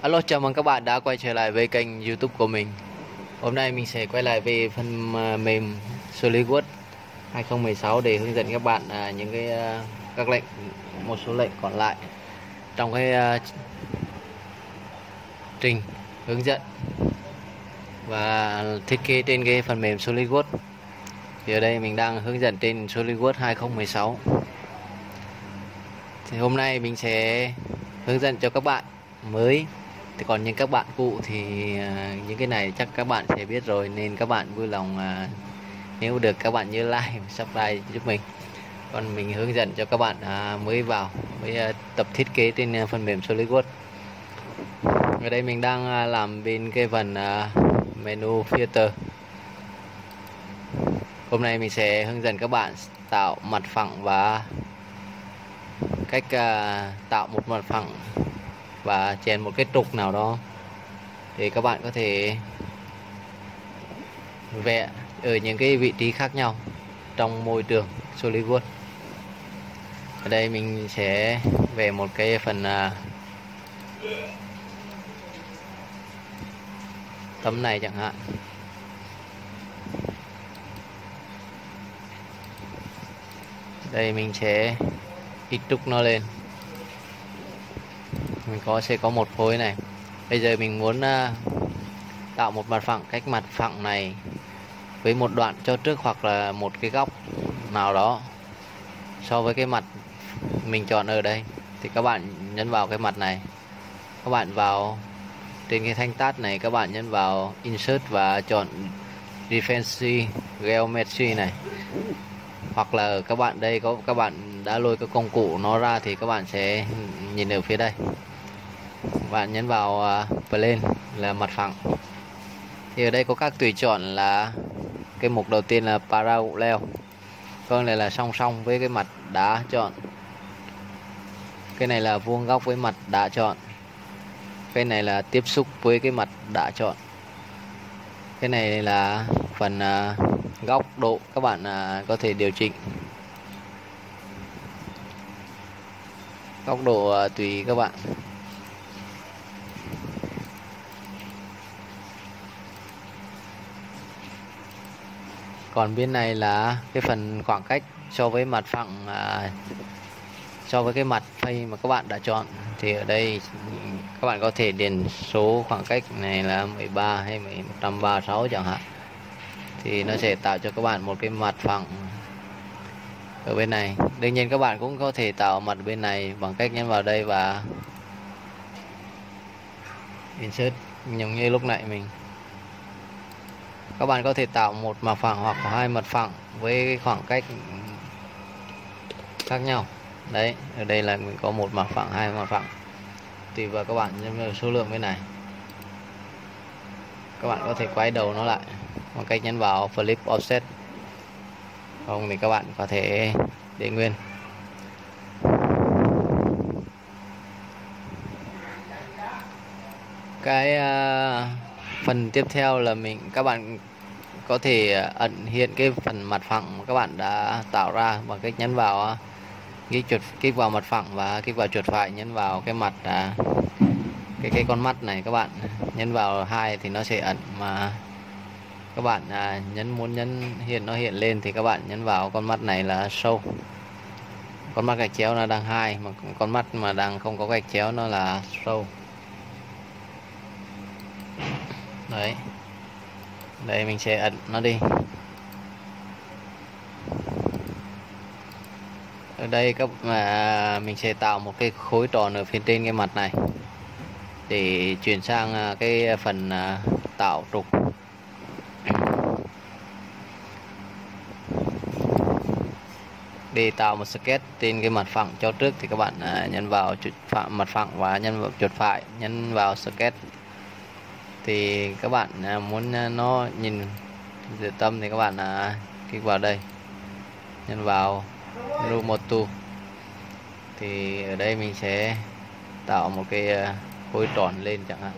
Alo, chào mừng các bạn đã quay trở lại với kênh YouTube của mình. Hôm nay mình sẽ quay lại về phần mềm SolidWorks 2016 để hướng dẫn các bạn những các lệnh, một số lệnh còn lại trong trình hướng dẫn và thiết kế trên cái phần mềm SolidWorks. Thì ở đây mình đang hướng dẫn trên SolidWorks 2016. Thì hôm nay mình sẽ hướng dẫn cho các bạn mới. Thì còn những các bạn cũ thì những cái này chắc các bạn sẽ biết rồi, nên các bạn vui lòng nếu được các bạn nhớ like và subscribe giúp mình. Còn mình hướng dẫn cho các bạn mới tập thiết kế trên phần mềm SolidWorks. Ở đây mình đang làm bên cái phần menu filter. Hôm nay mình sẽ hướng dẫn các bạn tạo mặt phẳng và cách tạo một mặt phẳng và chèn một cái trục nào đó thì các bạn có thể vẽ ở những cái vị trí khác nhau trong môi trường SolidWorks. Ở đây mình sẽ vẽ một cái phần tấm này chẳng hạn. Đây mình sẽ ít trục nó lên. Mình sẽ có một khối này. Bây giờ mình muốn tạo một mặt phẳng, cách mặt phẳng này với một đoạn cho trước hoặc là một cái góc nào đó so với cái mặt mình chọn ở đây, thì các bạn nhấn vào cái mặt này, các bạn vào trên cái thanh tab này, các bạn nhấn vào Insert và chọn Reference Geometry này, hoặc là các bạn đây các bạn đã lôi cái công cụ nó ra thì các bạn sẽ nhìn ở phía đây, bạn nhấn vào Plane là mặt phẳng. Thì ở đây có các tùy chọn là cái mục đầu tiên là Parallel, con này là song song với cái mặt đã chọn. Cái này là vuông góc với mặt đã chọn. Cái này là tiếp xúc với cái mặt đã chọn. Cái này là phần góc độ, các bạn có thể điều chỉnh góc độ tùy các bạn. Còn bên này là cái phần khoảng cách so với mặt phẳng, so với cái mặt phây mà các bạn đã chọn. Thì ở đây các bạn có thể điền số khoảng cách này là 13 hay 136 chẳng hạn, thì nó sẽ tạo cho các bạn một cái mặt phẳng ở bên này. Đương nhiên các bạn cũng có thể tạo mặt bên này bằng cách nhấn vào đây và Insert, giống như lúc nãy các bạn có thể tạo một mặt phẳng hoặc hai mặt phẳng với cái khoảng cách khác nhau. Đấy, ở đây là mình có một mặt phẳng, hai mặt phẳng, tùy vào các bạn nhân vào số lượng bên này. Các bạn có thể quay đầu nó lại bằng cách nhấn vào Flip Offset, không thì các bạn có thể để nguyên. Cái phần tiếp theo là các bạn có thể ẩn hiện cái phần mặt phẳng mà các bạn đã tạo ra bằng cách nhấn vào kích vào mặt phẳng và kích vào chuột phải, nhấn vào cái mặt cái con mắt này, các bạn nhấn vào 2 thì nó sẽ ẩn, mà các bạn muốn nhấn nó hiện lên thì các bạn nhấn vào con mắt này là show. Con mắt gạch chéo nó đang 2, mà con mắt mà đang không có gạch chéo nó là show. Đấy, đây mình sẽ ẩn nó đi. Ở đây mình sẽ tạo một cái khối tròn ở phía trên cái mặt này để chuyển sang cái phần tạo trục. Để tạo một sketch trên cái mặt phẳng cho trước thì các bạn nhấn vào mặt phẳng và nhấn vào chuột phải, nhấn vào sketch. Thì các bạn muốn nó nhìn giữa tâm thì các bạn kích vào đây, nhấn vào Remote Tool. Thì ở đây mình sẽ tạo một cái khối tròn lên chẳng hạn.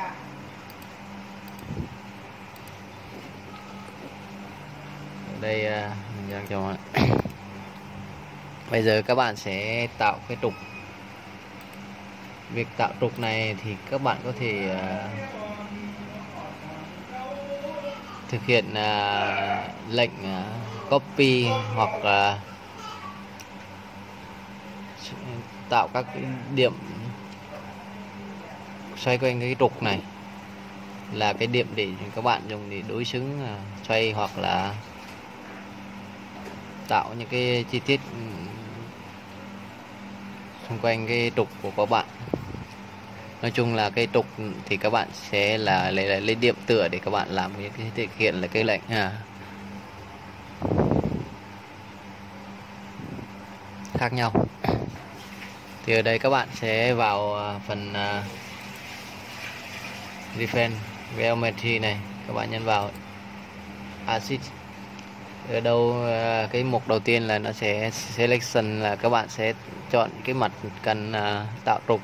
Ở đây mình đang cho bây giờ các bạn sẽ tạo cái trục. việc tạo trục này thì các bạn có thể thực hiện lệnh copy hoặc là tạo các cái điểm xoay quanh cái trục này, là cái điểm để các bạn dùng để đối xứng xoay hoặc là tạo những cái chi tiết xung quanh cái trục của các bạn. Nói chung là cái trục thì các bạn sẽ là lấy điểm tựa để các bạn làm những cái thực hiện là cái lệnh khác nhau. Thì ở đây các bạn sẽ vào phần Define Geometry này, các bạn nhấn vào Assist. Ở đâu cái mục đầu tiên là nó sẽ Selection, là các bạn sẽ chọn cái mặt cần tạo trục.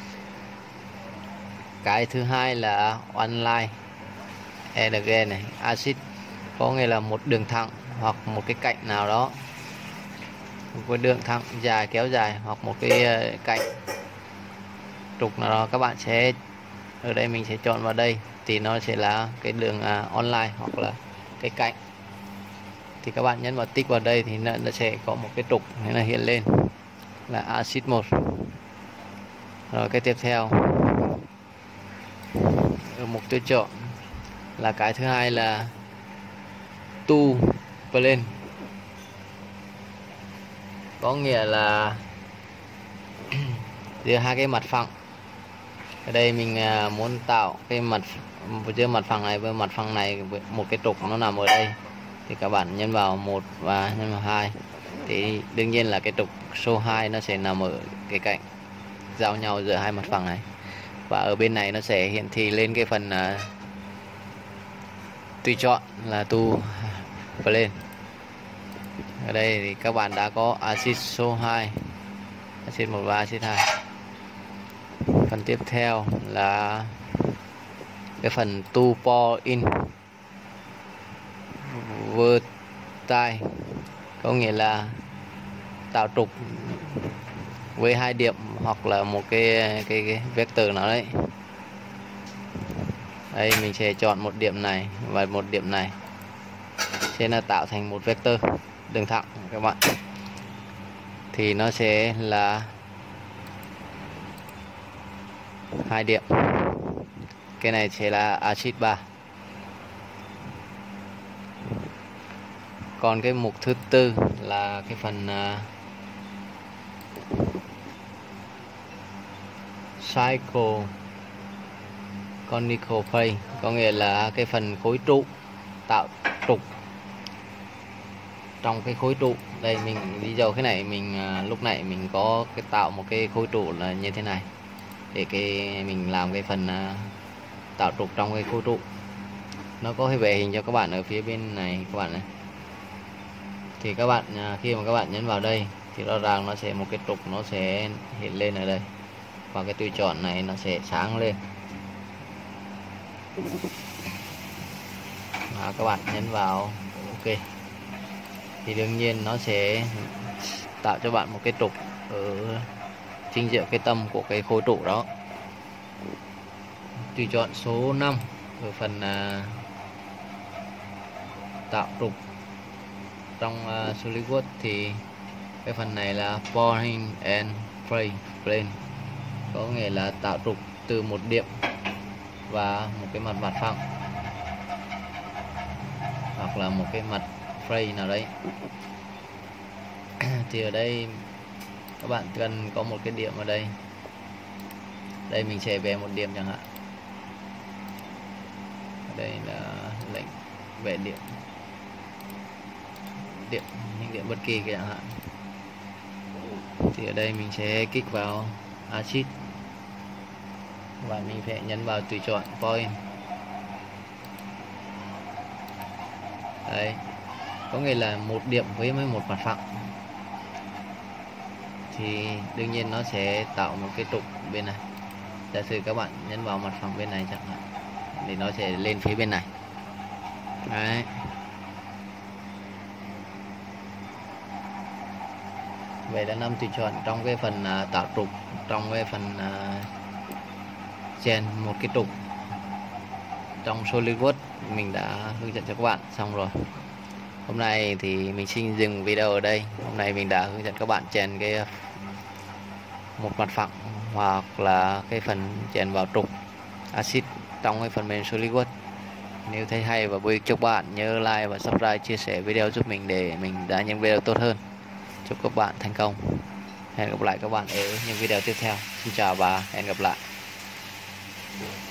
Cái thứ hai là Online and again này, Assist có nghĩa là một đường thẳng hoặc một cái cạnh nào đó, một cái đường thẳng dài kéo dài hoặc một cái cạnh trục nào đó, các bạn sẽ ở đây mình sẽ chọn vào đây thì nó sẽ là cái đường online hoặc là cái cạnh. Thì các bạn nhấn vào tích vào đây thì nó sẽ có một cái trục này là hiện lên là Assist 1. Rồi cái tiếp theo ở mục tiêu chọn là cái thứ hai là To Plane, có nghĩa là giữa hai cái mặt phẳng. Ở đây mình muốn tạo cái mặt giữa mặt phẳng này với mặt phẳng này, một cái trục nó nằm ở đây thì các bạn nhấn vào 1 và nhấn vào 2 thì đương nhiên là cái trục số 2 nó sẽ nằm ở cái cạnh giao nhau giữa hai mặt phẳng này, và ở bên này nó sẽ hiển thị lên cái phần tùy chọn là To Plane. Ở đây thì các bạn đã có Assist số 2, Assist 1 và Assist 2. Phần tiếp theo là cái phần To Point Vertex, có nghĩa là tạo trục với hai điểm hoặc là một cái vector nào đấy. Đây mình sẽ chọn một điểm này và một điểm này sẽ là tạo thành một vector đường thẳng các bạn, thì nó sẽ là hai điểm. Cái này sẽ là Assist 3. Còn cái mục thứ tư là cái phần Cycle Conical Plane, có nghĩa là cái phần khối trụ, tạo trục trong cái khối trụ. Đây mình ví dụ cái này mình lúc nãy mình có cái tạo một cái khối trụ là như thế này, để mình làm cái phần tạo trục trong cái khối trụ. Nó có cái vẽ hình cho các bạn ở phía bên này các bạn này. Thì các bạn khi mà các bạn nhấn vào đây thì rõ ràng nó sẽ một cái trục nó sẽ hiện lên ở đây, và cái tùy chọn này nó sẽ sáng lên. Các bạn nhấn vào OK thì đương nhiên nó sẽ tạo cho bạn một cái trục ở chính giữa cái tâm của cái khối trụ đó. Tùy chọn số 5 ở phần tạo trục trong SolidWorks thì cái phần này là Point and Plane, có nghĩa là tạo trục từ một điểm và một cái mặt phẳng hoặc là một cái mặt frame nào đấy. Thì ở đây các bạn cần có một cái điểm ở đây. Đây mình sẽ vẽ một điểm chẳng hạn. Ở đây là lệnh vẽ điểm, những điểm bất kỳ chẳng hạn. Thì ở đây mình sẽ kích vào Assist và mình sẽ nhấn vào tùy chọn Point. Đấy, có nghĩa là một điểm với một mặt phẳng thì đương nhiên nó sẽ tạo một cái trục bên này. Giả sử các bạn nhấn vào mặt phẳng bên này chẳng hạn thì nó sẽ lên phía bên này. Đấy. Vậy là 5 tiêu chuẩn trong cái phần tạo trục, trong cái phần chèn một cái trục trong SolidWorks mình đã hướng dẫn cho các bạn xong rồi. Hôm nay thì mình xin dừng video ở đây. Hôm nay mình đã hướng dẫn các bạn chèn cái một mặt phẳng hoặc là cái phần chèn vào trục axit trong cái phần mềm SolidWorks. Nếu thấy hay và bổ ích cho các bạn, nhớ like và subscribe, chia sẻ video giúp mình để mình ra những video tốt hơn. Chúc các bạn thành công. Hẹn gặp lại các bạn ở những video tiếp theo. Xin chào và hẹn gặp lại.